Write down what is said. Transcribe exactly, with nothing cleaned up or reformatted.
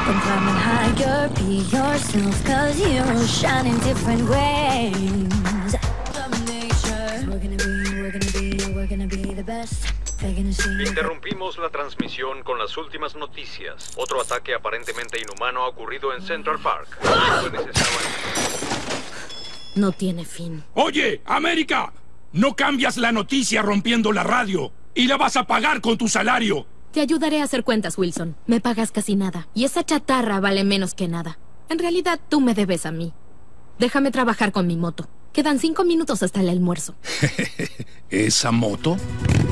Then climbing higher, be yourself, cause you shine in different ways. Domination. We're gonna be, we're gonna be, we're gonna be the best. Interrumpimos la transmisión con las últimas noticias. Otro ataque aparentemente inhumano ha ocurrido en Central Park. No tiene fin. Oye, América, no cambias la noticia rompiendo la radio y la vas a pagar con tu salario. Te ayudaré a hacer cuentas, Wilson. Me pagas casi nada y esa chatarra vale menos que nada. En realidad, tú me debes a mí. Déjame trabajar con mi moto. Quedan cinco minutos hasta el almuerzo. ¿Esa moto?